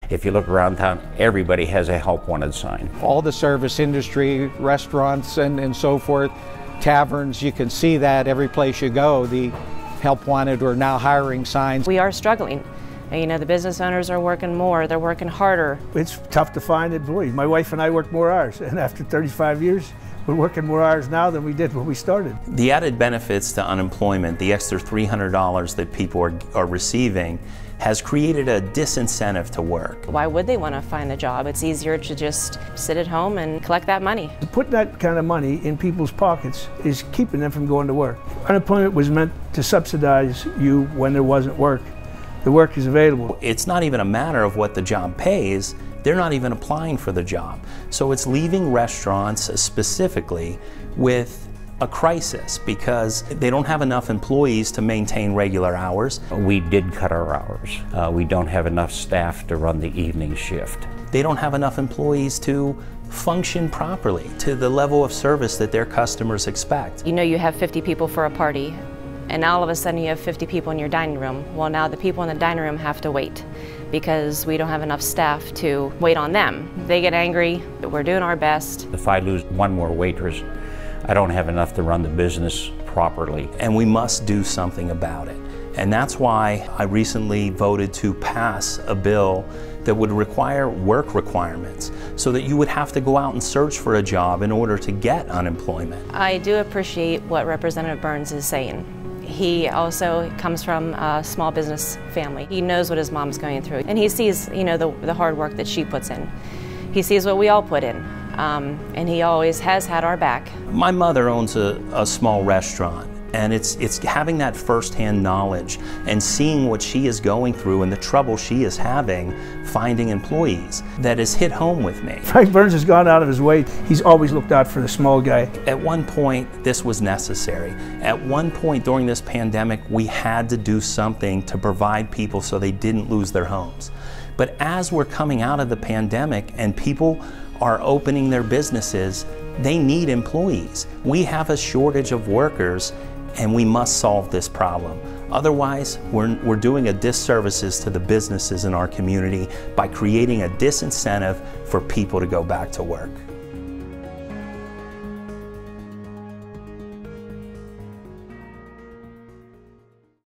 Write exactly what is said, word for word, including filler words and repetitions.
If you look around town, everybody has a help wanted sign. All the service industry, restaurants and, and so forth, taverns, you can see that every place you go, the help wanted or now hiring signs. We are struggling. You know, the business owners are working more, they're working harder. It's tough to find employees. My wife and I work more hours, and after thirty-five years, we're working more hours now than we did when we started. The added benefits to unemployment, the extra three hundred dollars that people are, are receiving, has created a disincentive to work. Why would they want to find a job? It's easier to just sit at home and collect that money. To put that kind of money in people's pockets is keeping them from going to work. Unemployment was meant to subsidize you when there wasn't work. The work is available. It's not even a matter of what the job pays. They're not even applying for the job. So it's leaving restaurants specifically with a crisis because they don't have enough employees to maintain regular hours. We did cut our hours. Uh, we don't have enough staff to run the evening shift. They don't have enough employees to function properly to the level of service that their customers expect. You know, you have fifty people for a party, and all of a sudden you have fifty people in your dining room. Well, now the people in the dining room have to wait because we don't have enough staff to wait on them. They get angry, but we're doing our best. If I lose one more waitress, I don't have enough to run the business properly. And we must do something about it. And that's why I recently voted to pass a bill that would require work requirements so that you would have to go out and search for a job in order to get unemployment. I do appreciate what Representative Burns is saying. He also comes from a small business family. He knows what his mom's going through, and he sees, you know, the, the hard work that she puts in. He sees what we all put in, um, and he always has had our back. My mother owns a, a small restaurant, and it's, it's having that firsthand knowledge and seeing what she is going through and the trouble she is having finding employees that has hit home with me. Frank Burns has gone out of his way. He's always looked out for the small guy. At one point, this was necessary. At one point during this pandemic, we had to do something to provide people so they didn't lose their homes. But as we're coming out of the pandemic and people are opening their businesses, they need employees. We have a shortage of workers, and we must solve this problem. Otherwise, we're, we're doing a disservice to the businesses in our community by creating a disincentive for people to go back to work.